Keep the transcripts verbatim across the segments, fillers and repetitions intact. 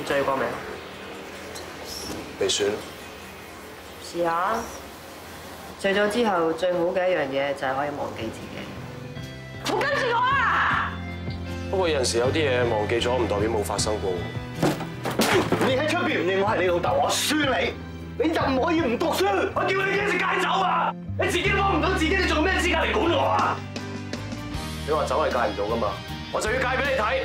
追過未？ 未算。 試下。醉咗之後，最好嘅一樣嘢就係可以忘記自己。唔跟住我啊！ 不過有陣時有啲嘢忘記咗，唔代表冇發生過。 你喺出邊唔認我係你老豆，我輸你，你就唔可以唔讀書。我叫你幾時戒酒啊？你自己幫唔到自己，你仲有咩資格嚟管我啊？ 你話酒係戒唔到噶嘛？我就要戒俾你睇。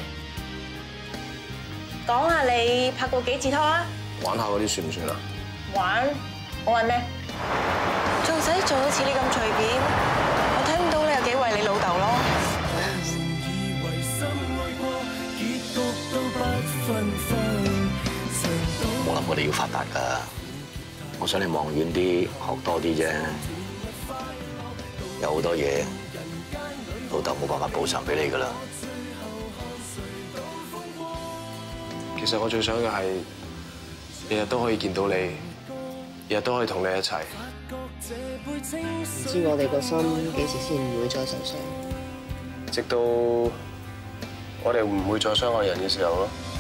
講下你拍過幾次拖啊？ 玩下嗰啲算唔算啊？ 玩？我玩咩？做仔做到似你咁隨便，我睇唔到你有幾為你老豆咯。 冇諗過你要發達㗎，我想你望遠啲，學多啲啫。有好多嘢，老豆冇辦法補償俾你㗎啦。 其實我最想嘅係日日都可以見到你，日日都可以同你一齊。 唔知我哋個心幾時先唔會再受傷？ 直到我哋唔會再傷害人嘅時候咯。